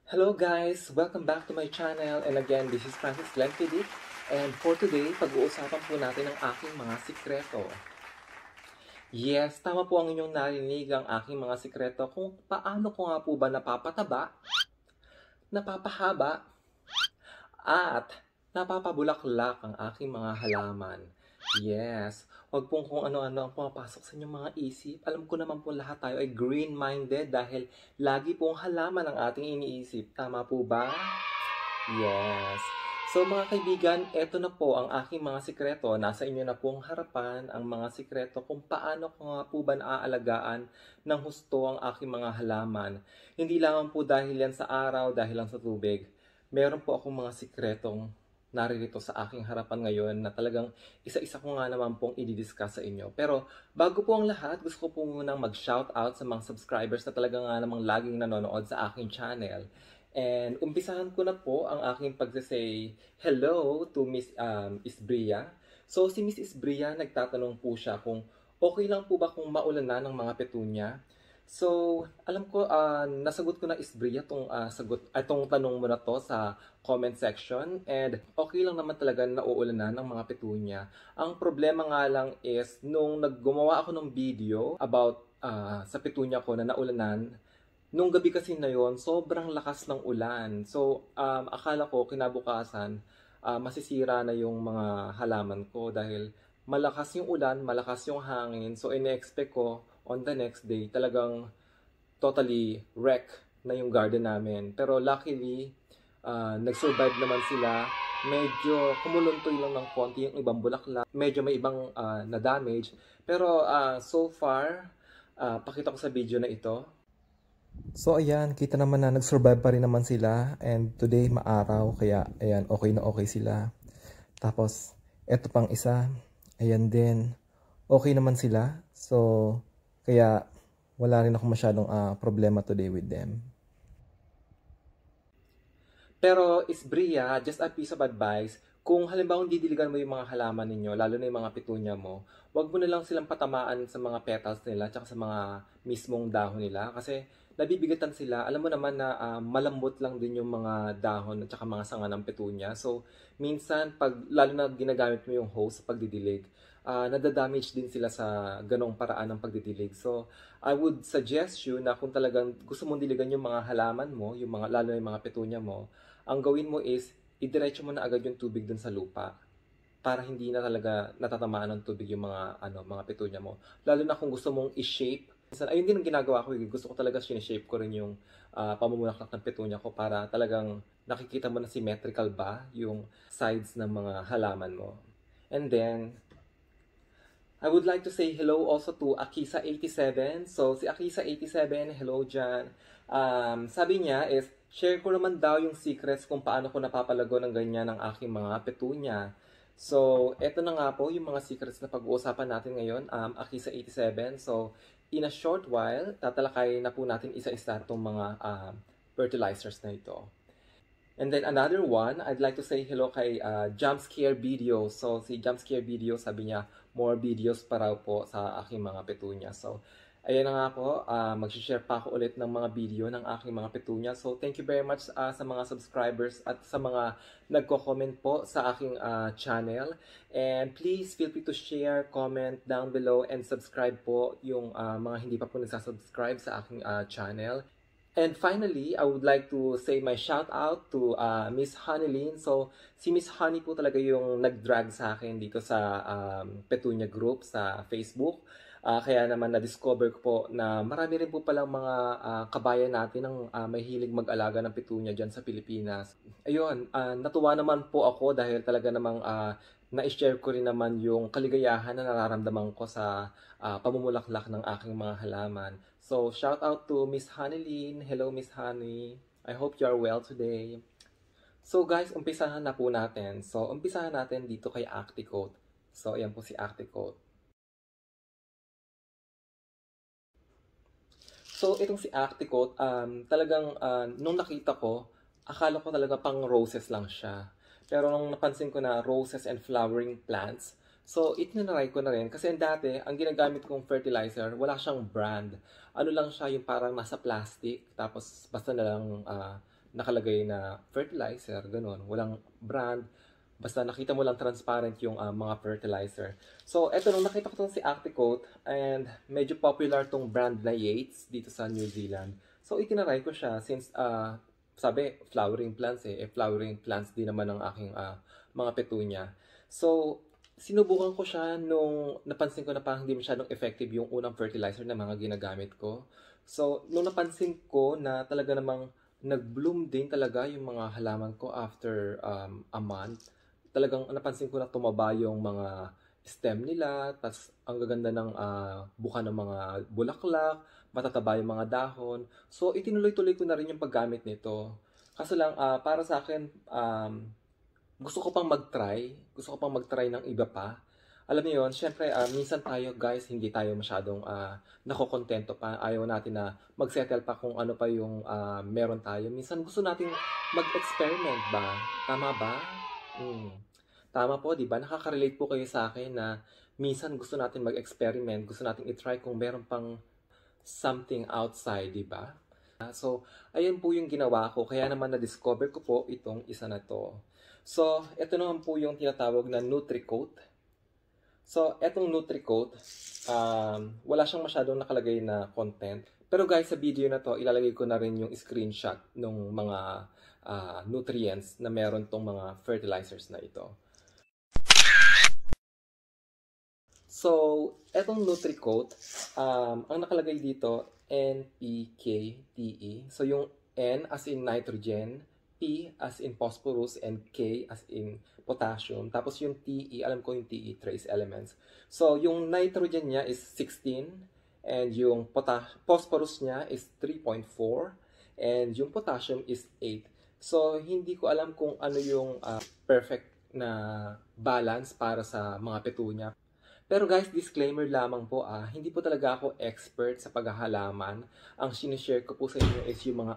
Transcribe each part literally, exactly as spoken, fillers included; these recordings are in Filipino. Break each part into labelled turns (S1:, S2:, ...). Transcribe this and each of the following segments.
S1: Hello guys! Welcome back to my channel, and again, this is Francis Glenfiddich, and for today, pag-uusapan po natin ang aking mga sikreto. Yes, tama po ang inyong narinig, ang aking mga sikreto kung paano ko nga po ba napapataba, napapahaba, at napapabulaklak ang aking mga halaman. Yes, huwag pong kung ano-ano ang pumapasok sa inyong mga isip. Alam ko naman po lahat tayo ay green-minded dahil lagi pong halaman ang ating iniisip. Tama po ba? Yes. So mga kaibigan, eto na po ang aking mga sikreto. Nasa inyo na pong harapan ang mga sikreto kung paano ko nga po ba naaalagaan ng husto ang aking mga halaman. Hindi lamang po dahil yan sa araw, dahil lang sa tubig. Meron po akong mga sikretong naririto sa aking harapan ngayon na talagang isa-isa ko nga naman pong i-discuss sa inyo. Pero bago po ang lahat, gusto ko po munang mag-shoutout sa mga subscribers na talaga nga namang laging nanonood sa aking channel. And umpisahan ko na po ang aking pag-say hello to Miss um, Isbria. So si Miss Isbria, nagtatanong po siya kung okay lang po ba kung maulanan ng mga petunia. So, alam ko, uh, nasagot ko na Isbria tong, uh, sagot, itong tanong mo na to sa comment section. And okay lang naman talaga na uulanan ng mga petunia. Ang problema nga lang is, nung naggumawa ako ng video about uh, sa petunia ko na naulanan, nung gabi kasi na yon, sobrang lakas ng ulan. So, um, akala ko kinabukasan, uh, masisira na yung mga halaman ko dahil malakas yung ulan, malakas yung hangin. So, ine-expect ko on the next day, talagang totally wreck na yung garden namin. Pero luckily, uh, nag-survive naman sila. Medyo kumuluntoy lang ng konti yung ibang bulaklak. Medyo may ibang uh, na-damage. Pero uh, so far, uh, pakita ko sa video na ito. So ayan, kita naman na nag-survive pa rin naman sila. And today maaraw, kaya ayan, okay na okay sila. Tapos, eto pang isa. Ayan din. Okay naman sila. So, kaya wala rin ako masyadong uh, problema today with them. Pero Isbria, just a piece of advice, kung halimbawa didiligan mo yung mga halaman ninyo, lalo na yung mga petunia mo, wag mo na lang silang patamaan sa mga petals nila tsaka sa mga mismong dahon nila kasi nabibigatan sila. Alam mo naman na uh, malambot lang din yung mga dahon at saka mga sanga ng petunia. So, minsan, pag, lalo na ginagamit mo yung hose sa pagdidilig, Uh, nadadamage din sila sa ganong paraan ng pagdidilig. So, I would suggest you na kung talagang gusto mong diligan yung mga halaman mo, yung mga, lalo na yung mga petunia mo, ang gawin mo is, idiretso mo na agad yung tubig dun sa lupa para hindi na talaga natatamaan ng tubig yung mga, ano, mga petunia mo. Lalo na kung gusto mong i-shape. Ayun din ang ginagawa ko. Gusto ko talaga sineshape ko rin yung uh, pamumulaklak ng petunia ko para talagang nakikita mo na symmetrical ba yung sides ng mga halaman mo. And then, I would like to say hello also to Akisa eighty-seven. So, si Akisa eighty-seven, hello dyan. Um, sabi niya is, share ko naman daw yung secrets kung paano ko napapalago ng ganyan ng aking mga petunia. So, eto na nga po yung mga secrets na pag-uusapan natin ngayon, um, Akisa eighty-seven. So, in a short while, tatalakayin na po natin isa-isa itong mga um, fertilizers na ito. And then another one, I'd like to say hello kay uh, Jumpscare Video. So, si Jumpscare Video, sabi niya, more videos pa raw po sa aking mga petunia. So, ayan na nga po, uh, mag-share pa ako ulit ng mga video ng aking mga petunia. So, thank you very much uh, sa mga subscribers at sa mga nagko-comment po sa aking uh, channel. And please feel free to share, comment down below, and subscribe po yung uh, mga hindi pa po nagsasubscribe sa aking uh, channel. And finally, I would like to say my shout out to uh, Miss Honeylyn. So, si Miss Honey po talaga yung nag-drag sa akin dito sa um, Petunia Group sa Facebook. Uh, kaya naman na-discover ko po na marami rin po palang mga uh, kabayan natin ng uh, may hilig mag-alaga ng petunia dyan sa Pilipinas. Ayun, uh, natuwa naman po ako dahil talaga namang uh, na-share ko rin naman yung kaligayahan na nararamdaman ko sa uh, pamumulaklak ng aking mga halaman. So, shout out to Miss Honeylyn. Hello, Miss Honey. I hope you are well today. So, guys, umpisahan na po natin. So, umpisahan natin dito kay Acticoat. So, ayan po si Acticoat. So, itong si Acticoat, um, talagang uh, nung nakita ko, akala ko talaga pang roses lang siya. Pero nung napansin ko na roses and flowering plants, so itinry ko na rin. Kasi dati, ang ginagamit kong fertilizer, wala siyang brand. Ano lang siya, yung parang nasa plastic, tapos basta na lang uh, nakalagay na fertilizer, ganun. Walang brand. Basta nakita mo lang transparent yung uh, mga fertilizer. So, eto nung nakita ko tong si Acticoat and medyo popular tong brand na Yates dito sa New Zealand. So, itinaray ko siya since uh, sabi, flowering plants eh. eh. Flowering plants din naman ang aking uh, mga petunia. So, sinubukan ko siya nung napansin ko na parang hindi masyadong effective yung unang fertilizer na mga ginagamit ko. So, nung napansin ko na talaga namang nag-bloom din talaga yung mga halaman ko after um, a month, talagang napansin ko na tumaba yung mga stem nila, tas ang gaganda ng uh, buka ng mga bulaklak, matataba yung mga dahon. So, itinuloy-tuloy ko na rin yung paggamit nito. Kaso lang, uh, para sa akin, um, gusto ko pang mag-try. Gusto ko pang mag-try ng iba pa. Alam niyo yun, syempre, uh, minsan tayo guys, hindi tayo masyadong uh, nakokontento pa. Ayaw natin na mag-settle pa kung ano pa yung uh, meron tayo. Minsan gusto natin mag-experiment ba? Tama ba? Hmm. Tama po, di ba? Nakaka-relate po kayo sa akin na minsan gusto natin mag-experiment, gusto natin i-try kung meron pang something outside, di ba? So, ayun po yung ginawa ko. Kaya naman na-discover ko po itong isa na to. So, ito naman po yung tinatawag na NutriCoat. So, etong NutriCoat, um, wala siyang masyadong nakalagay na content. Pero guys, sa video na to, ilalagay ko na rin yung screenshot ng mga uh, nutrients na meron tong mga fertilizers na ito. So, etong NutriCoat, um, ang nakalagay dito, N P K T E. So, yung N as in nitrogen, P as in phosphorus, and K as in potassium. Tapos yung T E, alam ko yung T E, trace elements. So, yung nitrogen niya is sixteen, and yung phosphorus niya is three point four, and yung potassium is eight. So, hindi ko alam kung ano yung uh, perfect na balance para sa mga petunia. Pero guys, disclaimer lamang po ah, hindi po talaga ako expert sa paghahalaman. Ang sinishare ko po sa inyo is yung mga...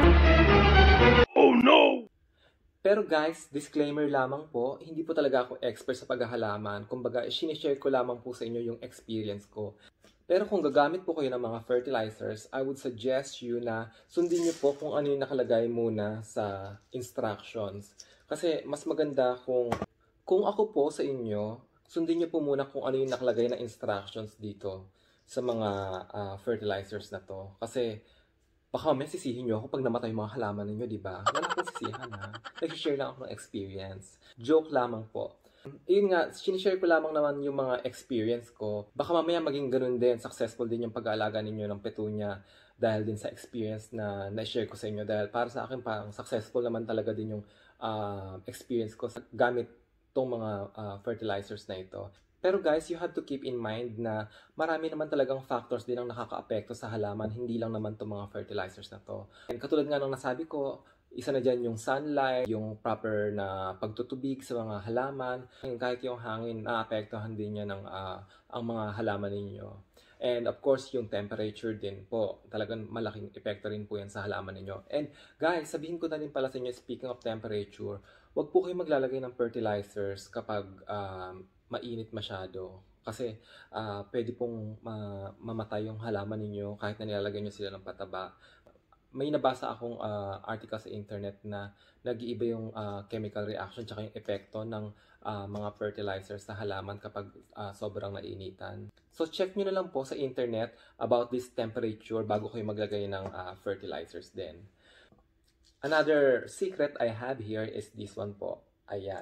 S1: Oh no! Pero guys, disclaimer lamang po, hindi po talaga ako expert sa paghahalaman. Kumbaga, sinishare ko lamang po sa inyo yung experience ko. Pero kung gagamit po kayo ng mga fertilizers, I would suggest you na sundin niyo po kung ano yung nakalagay muna sa instructions. Kasi mas maganda kung, kung ako po sa inyo, sundin niyo po muna kung ano yung nakalagay na instructions dito sa mga uh, fertilizers na to. Kasi baka may sisihin nyo ako pag namatay mga halaman ninyo, di ba? Wala akong sisihan ha. Nag-share lang ako ng experience. Joke lamang po. Yun nga, sinishare ko lamang naman yung mga experience ko. Baka mamaya maging ganun din, successful din yung pag-aalaga ninyo ng petunia dahil din sa experience na na-share ko sa inyo. Dahil para sa akin, parang successful naman talaga din yung uh, experience ko sa gamit itong mga uh, fertilizers na ito. Pero guys, you have to keep in mind na marami naman talagang factors din ang nakaka-apekto sa halaman, hindi lang naman itong mga fertilizers na to. And katulad nga ng nasabi ko, isa na dyan yung sunlight, yung proper na pagtutubig sa mga halaman, kahit yung hangin, naapektuhan din niya ng uh, ang mga halaman ninyo. And of course, yung temperature din po, talagang malaking epekto rin po yan sa halaman ninyo. And guys, sabihin ko na din pala sa inyo, speaking of temperature, wag po kayo maglalagay ng fertilizers kapag uh, mainit masyado. Kasi uh, pwede pong uh, mamatay yung halaman ninyo kahit na nilalagay nyo sila ng pataba. May nabasa akong uh, article sa internet na nag-iiba yung uh, chemical reaction tsaka yung epekto ng uh, mga fertilizers sa halaman kapag uh, sobrang nainitan. So check nyo na lang po sa internet about this temperature bago kayo maglagay ng uh, fertilizers din. Another secret I have here is this one po. Ayan.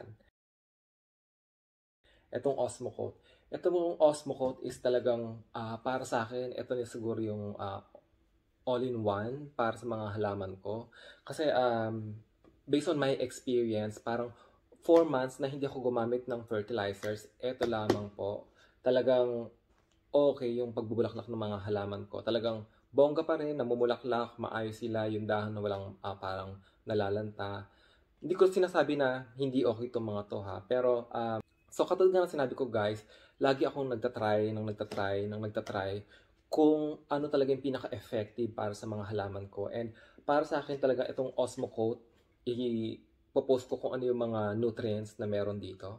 S1: Itong Osmocoat. Itong Osmocoat is talagang uh, para sa akin, ito na siguro yung uh, all-in-one para sa mga halaman ko. Kasi um, based on my experience, parang four months na hindi ako gumamit ng fertilizers, ito lamang po. Talagang okay yung pagbubulaklak ng mga halaman ko. Talagang bongga pa rin, namumulaklak, maayos sila, yung dahon na walang uh, parang nalalanta. Hindi ko sinasabi na hindi okay itong mga to ha, pero um, so katulad nga ng sinabi ko guys, lagi akong nagtatry, nang nagtatry, nang nagtatry, kung ano talaga yung pinaka-effective para sa mga halaman ko. And para sa akin talaga itong Osmocoat, i-popost ko kung ano yung mga nutrients na meron dito.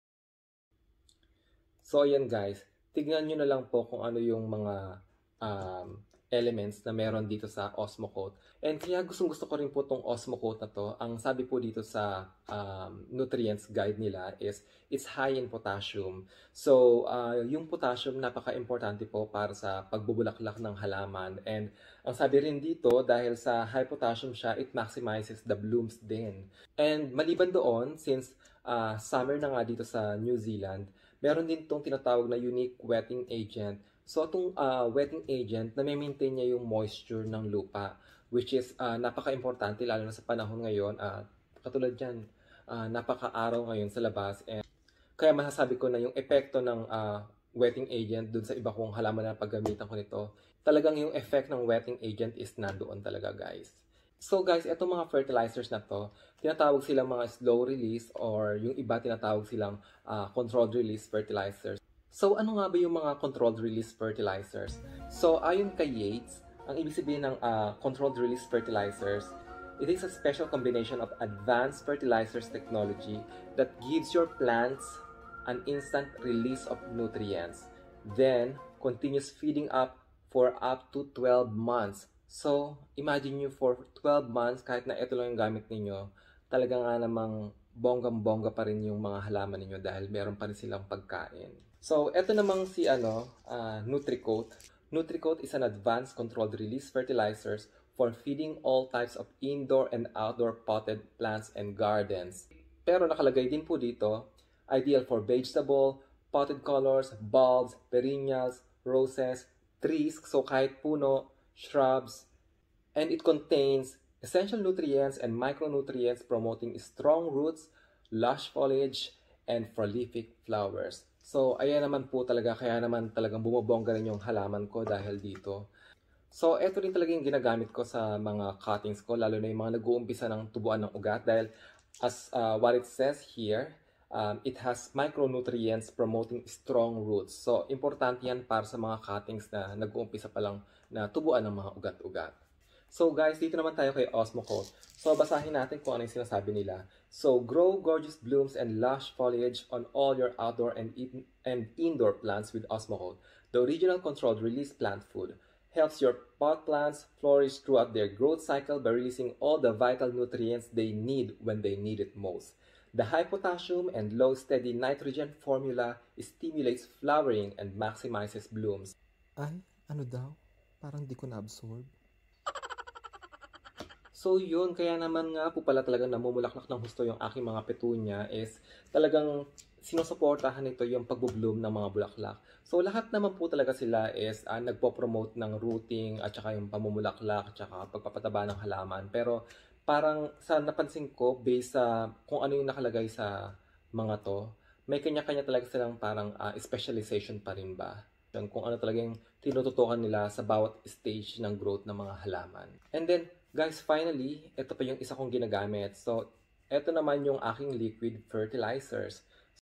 S1: So ayan guys, tignan nyo na lang po kung ano yung mga um, elements na meron dito sa Osmo Coat. And kaya gustong gusto ko rin po itong Osmo Coat na to. Ang sabi po dito sa um, nutrients guide nila is it's high in potassium. So, uh, yung potassium napaka-importante po para sa pagbubulaklak ng halaman. And ang sabi rin dito, dahil sa high potassium siya, it maximizes the blooms din. And maliban doon, since uh, summer na nga dito sa New Zealand, meron din itong tinatawag na unique wetting agent. So, itong uh, wetting agent, na-maintain niya yung moisture ng lupa, which is uh, napaka-importante, lalo na sa panahon ngayon. Uh, katulad dyan, uh, napaka-araw ngayon sa labas. And kaya masasabi ko na yung epekto ng uh, wetting agent dun sa iba kong halaman na paggamitan ko nito, talagang yung effect ng wetting agent is nandoon talaga, guys. So guys, itong mga fertilizers na to, tinatawag silang mga slow release or yung iba tinatawag silang uh, controlled release fertilizers. So ano nga ba yung mga controlled release fertilizers? So ayon kay Yates, ang ibig sabihin ng uh, controlled release fertilizers, it is a special combination of advanced fertilizers technology that gives your plants an instant release of nutrients, then continues feeding up for up to twelve months. So, imagine nyo for twelve months, kahit na ito lang yung gamit ninyo, talaga nga namang bonggang-bongga pa rin yung mga halaman ninyo dahil meron pa rin silang pagkain. So, ito namang si ano, uh, NutriCoat. NutriCoat is an advanced controlled release fertilizers for feeding all types of indoor and outdoor potted plants and gardens. Pero nakalagay din po dito, ideal for vegetable, potted colors, bulbs, perennials, roses, trees, so kahit puno, shrubs, and it contains essential nutrients and micronutrients promoting strong roots, lush foliage, and prolific flowers. So, ayan naman po talaga, kaya naman talagang bumobongga rin yung halaman ko dahil dito. So, eto rin talaga yung ginagamit ko sa mga cuttings ko, lalo na yung mga nag-uumpisa ng tubuan ng ugat dahil as uh, what it says here, um, it has micronutrients promoting strong roots. So, importante yan para sa mga cuttings na nag-uumpisa pa lang na tubuan ng mga ugat-ugat. So guys, dito naman tayo kay Osmo Coat. So basahin natin kung ano yung sinasabi nila. So, grow gorgeous blooms and lush foliage on all your outdoor and, in and indoor plants with Osmo Coat. The original controlled release plant food helps your pot plants flourish throughout their growth cycle by releasing all the vital nutrients they need when they need it most. The high potassium and low steady nitrogen formula stimulates flowering and maximizes blooms.
S2: Ay, ano daw? Parang di ko na-absorb.
S1: So yun, kaya naman nga po pala talagang namumulaklak ng husto yung aking mga petunia is talagang sinusuportahan nito yung pagbo-bloom ng mga bulaklak. So lahat naman po talaga sila is uh, nagpo-promote ng rooting at saka yung pamumulaklak at saka pagpapataba ng halaman. Pero parang sa napansin ko, based sa kung ano yung nakalagay sa mga to, may kanya-kanya talaga silang parang uh, specialization pa rin ba? Kung ano talagang tinututukan nila sa bawat stage ng growth ng mga halaman. And then, guys, finally, ito pa yung isa kong ginagamit. So, ito naman yung aking liquid fertilizers.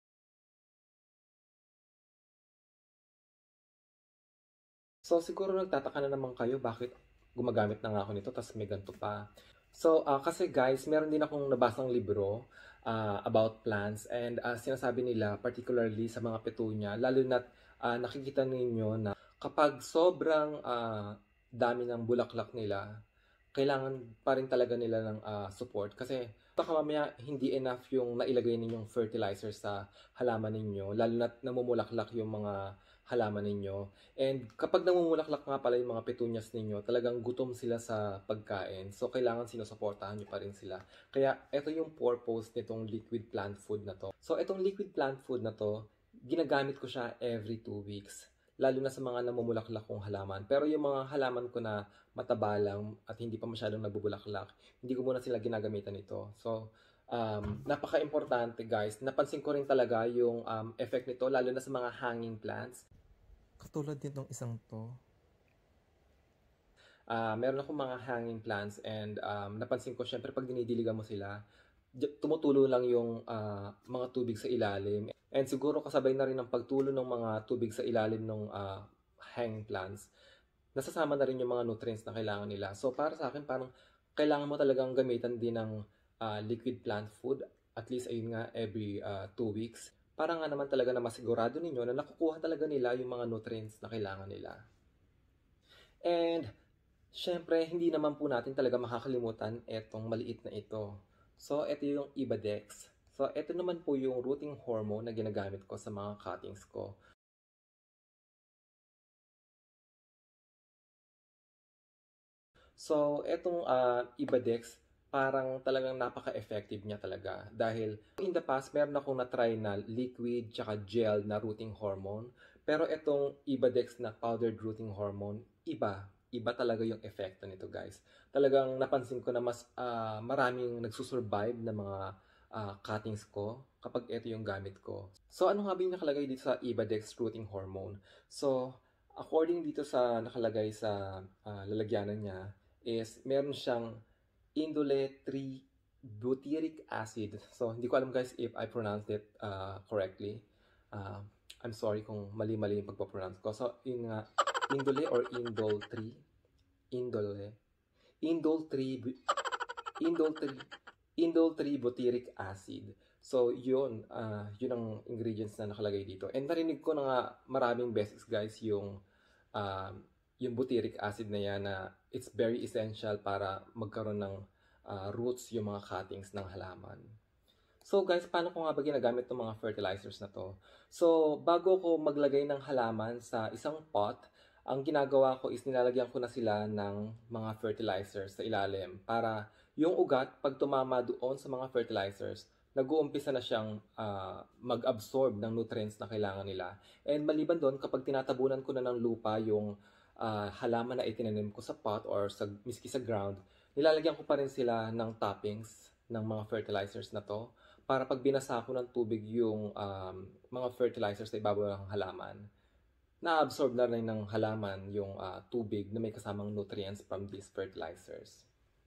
S1: So, siguro nagtataka na naman kayo bakit gumagamit na nga ako nito tapos may ganito pa. So, uh, kasi guys, meron din akong nabasang libro uh, about plants and uh, sinasabi nila, particularly sa mga petunia, lalo na uh, nakikita ninyo na kapag sobrang uh, dami ng bulaklak nila, kailangan pa rin talaga nila ng uh, support kasi baka mamaya hindi enough yung nailagay ninyong fertilizer sa halaman ninyo, lalo na namumulaklak yung mga halaman ninyo. And kapag namumulaklak nga pala yung mga petunias ninyo, talagang gutom sila sa pagkain. So, kailangan sinusuportahan nyo pa rin sila. Kaya, ito yung purpose nitong liquid plant food na to. So, itong liquid plant food na to, ginagamit ko siya every two weeks. Lalo na sa mga namumulaklak kong halaman. Pero yung mga halaman ko na mataba lang at hindi pa masyadong nabubulaklak, hindi ko muna sila ginagamitan ito. So, um, napaka-importante guys. Napansin ko rin talaga yung um, effect nito, lalo na sa mga hanging plants.
S2: Katulad din ng isang to.
S1: Uh, meron akong mga hanging plants and um, napansin ko, syempre pag dinidiligan mo sila, tumutulo lang yung uh, mga tubig sa ilalim. And siguro kasabay na rin ng pagtulo ng mga tubig sa ilalim ng uh, hanging plants, nasasama na rin yung mga nutrients na kailangan nila. So para sa akin, parang kailangan mo talagang gamitan din ng uh, liquid plant food, at least ayun nga, every uh, two weeks. Para nga naman talaga na masigurado ninyo na nakukuha talaga nila yung mga nutrients na kailangan nila. And syempre, hindi naman po natin talaga makakalimutan etong maliit na ito. So, ito yung Ibadex. So, ito naman po yung rooting hormone na ginagamit ko sa mga cuttings ko. So, etong uh, Ibadex, parang talagang napaka-effective niya talaga. Dahil in the past, meron akong na-try na liquid tsaka gel na rooting hormone. Pero etong Ibadex na powdered rooting hormone, iba. Iba talaga yung epekto nito, guys. Talagang napansin ko na mas uh, maraming nagsusurvive na mga uh, cuttings ko kapag ito yung gamit ko. So, ano nga ba yung nakalagay dito sa Ibadex rooting hormone? So, according dito sa nakalagay sa uh, lalagyanan niya, is meron siyang indole three butyric acid. So, hindi ko alam guys if I pronounced it uh, correctly. Uh, I'm sorry kung mali-mali yung pagpapronounce ko. So, yun nga, indole or indole three. Indole. Indole three, indole three, indole three butyric acid. So, yun, uh, yun ang ingredients na nakalagay dito. And narinig ko na nga maraming beses guys yung um, yung butyric acid na yan na it's very essential para magkaroon ng uh, roots yung mga cuttings ng halaman. So guys, paano ko nga ba ginagamit ng mga fertilizers na to? So, bago ko maglagay ng halaman sa isang pot, ang ginagawa ko is nilalagyan ko na sila ng mga fertilizers sa ilalim para yung ugat, pag tumama doon sa mga fertilizers, nag-uumpisa na siyang uh, mag-absorb ng nutrients na kailangan nila. And maliban doon, kapag tinatabunan ko na ng lupa yung uh, halaman na itinanim ko sa pot or sa, miski sa ground, nilalagyan ko pa rin sila ng toppings ng mga fertilizers na to para pag binasa ko ng tubig yung um, mga fertilizers na ibabaw ng halaman, na-absorb na rin ng halaman yung uh, tubig na may kasamang nutrients from these fertilizers.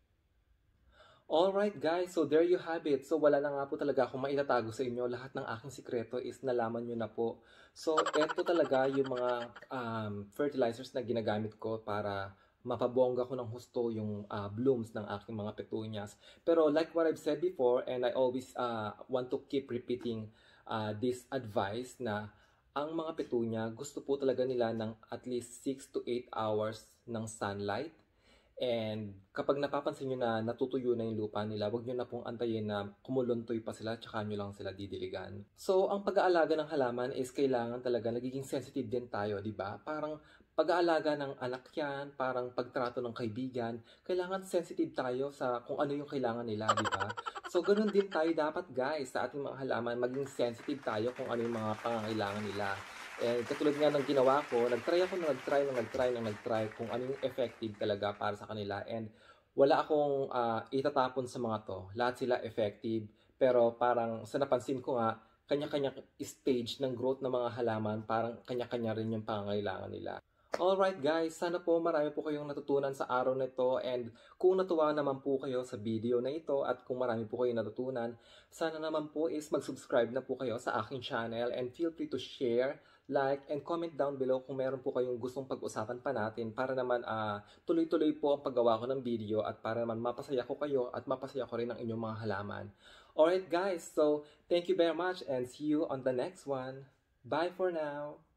S1: Alright guys, so there you have it. So wala na nga po talaga akong maitatago sa inyo. Lahat ng aking sikreto is nalaman nyo na po. So eto talaga yung mga um, fertilizers na ginagamit ko para mapabongga ko ng husto yung uh, blooms ng aking mga petunias. Pero like what I've said before, and I always uh, want to keep repeating uh, this advice na ang mga petunia gusto po talaga nila ng at least six to eight hours ng sunlight. And kapag napapansin nyo na natutuyo na yung lupa nila, huwag nyo na pong antayin na kumuluntoy pa sila, tsaka nyo lang sila didiligan. So, ang pag-aalaga ng halaman is kailangan talaga nagiging sensitive din tayo, di ba? Parang pag-aalaga ng anak yan, parang pagtrato ng kaibigan, kailangan sensitive tayo sa kung ano yung kailangan nila, di ba? So, ganun din tayo dapat guys sa ating mga halaman, maging sensitive tayo kung ano yung mga pangangailangan nila. And katulad nga ng ginawa ko, nag-try ako na nag-try na nag-try na nag-try kung ano yung effective talaga para sa kanila. And wala akong uh, itatapon sa mga to. Lahat sila effective. Pero parang sa napansin ko nga, kanya-kanya stage ng growth ng mga halaman, parang kanya-kanya rin yung pangangailangan nila. Alright guys, sana po marami po kayong natutunan sa araw na ito, and kung natuwa naman po kayo sa video na ito at kung marami po kayong natutunan, sana naman po is mag-subscribe na po kayo sa aking channel, and feel free to share, like, and comment down below kung meron po kayong gustong pag-usapan pa natin para naman uh, tuloy-tuloy po ang paggawa ko ng video at para naman mapasaya ko kayo at mapasaya ko rin ang inyong mga halaman. Alright guys, so thank you very much and see you on the next one. Bye for now!